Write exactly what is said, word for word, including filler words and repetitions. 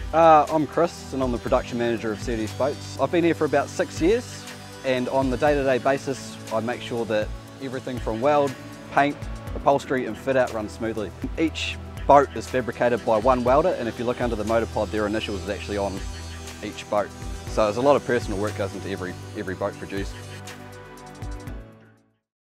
Uh, I'm Kris and I'm the production manager of Surtees Boats. I've been here for about six years and on the day-to-day basis I make sure that everything from weld, paint, upholstery and fit out runs smoothly. Each boat is fabricated by one welder, and if you look under the motor pod, their initials is actually on each boat. So there's a lot of personal work goes into every, every boat produced.